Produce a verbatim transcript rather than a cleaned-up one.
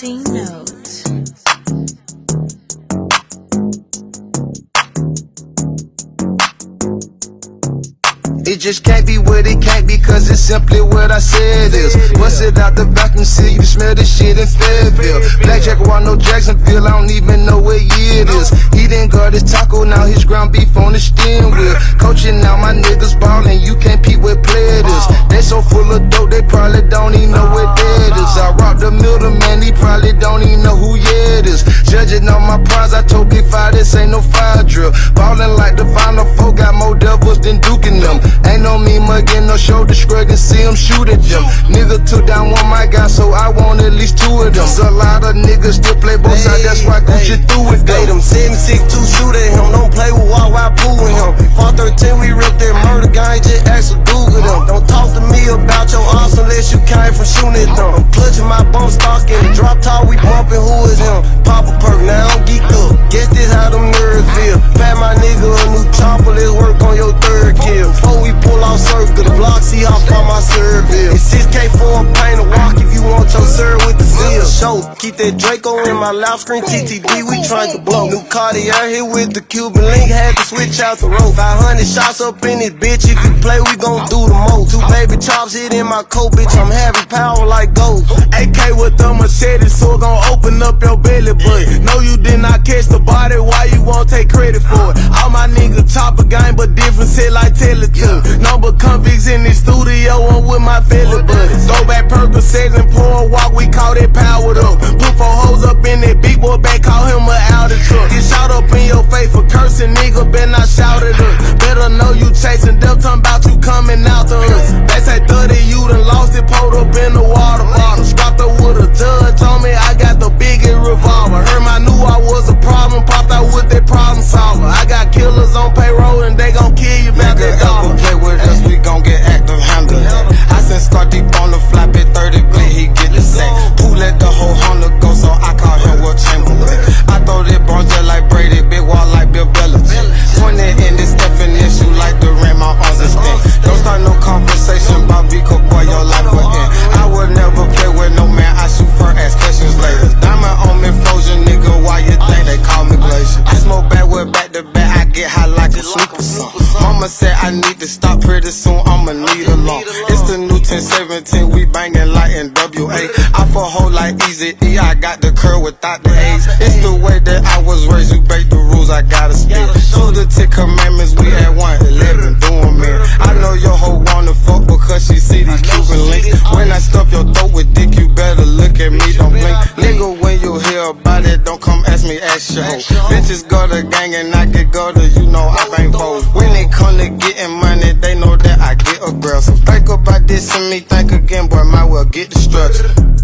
C N O T E It just can't be what it can't be, cause it's simply what I said is. Bust it out the vacuum seal, you can smell this shit in Fayetteville. Black Jaguar, no Jacksonville, I don't even know what year it is. He didn't guard his taco, now his ground beef on the steering wheel. Coachin, now my niggas ballin', you can't peep what play it is. They so full of dope, they probably don't even know what that is. I rock the middleman, he probably don't even know who yeah it is. Judgin on my prize, I told Big Five, this ain't no fire drill. Ballin' like the final four, got more devils than duking them. Ain't no me muggin, no shoulder shruggin, see him shoot at them. Nigga took down one my guy, so I want at least two of them. A lot of niggas still play both sides, that's why Coachin through with them. them seven six two shoot at him, don't play with walk while Pooh with him. four thirteen we ripped that murder gang, just ask for Google them. Don't talk to me about your arms unless you came from shooting at them. I'm clutching my bump stock in the drop top, we bumpin', who is him? Pop a perk, now I'm geeked up. Guess this how them nerds feel. Pat my nigga a new chopper, let's work on your third kill. Before we pull off circle the block, see how far my Serville. It's six K for a paint a walk if you want your sir with the seal. Show, keep that Draco in my loud screen, T T D, we trying to blow. New Cartier here with the Cuban link, had to switch out the rope. five hundred shots up in this bitch, if you play, we gon' do the most. Two baby chops hit in my coat, bitch, I'm having power like gold. A K with the machete, so it gon' open up your belly button. No, you did not catch the body, why you won't take credit for it? All my niggas top a game, but different set like Teletubbies. Number convicts in the studio, I'm with my fellow buddies. Go back Percocets and pour a walk, we call that powered up. Put four hoes up in that big boy back, call him a outer truck. Get shot up in your face for cursing, nigga, better not shout at us. Better know you chasing death, talking about you coming out to us. They say thirty, you done lost it, pulled up in the water bottle. Strapped up with a judge, told me I got the biggest revolver. Heard I knew I was a problem, popped out with that problem solver. I got killers on payroll and they gon' kill you back that dollar. Play with us, we gon' get active, handle that. I sent Scott deep on the flap at thirty, play, he get the sack. Pooh let the whole Honda go, so I call him Will Chamberlain. I throw that bronze jet like Brady, big wall like Bill Belichick. twenty in this definition, like the ram, my arms are stand. Don't start no conversation about Vico, boy, your life will end. I would never play with no man, I shoot for ass questions later. Diamond on me, frozen, nigga, why you think they call me Glacier? I smoke backward, back to back, I get high like a super song. Mama said I need to stop pretty soon, I'ma need a long. It's the new ten seventeen, we bangin' like N W A. I for whole like Easy E, I got the curl without the A's. It's the way that I was raised, you break the rules, I gotta speak. To the Ten Commandments, we at one eleven, doing man. I know your hoe wanna fuck because she see these Cuban links. When I stuff your throat with dick, you better look at me, don't blink. Nigga, when you hear about it, don't come ask me, ask your hoe. Bitches go to gang and I get go to, you know I bang foes. When it come to getting money, they know that I get aggressive. Think about this and me, think again, boy, might well get the structure.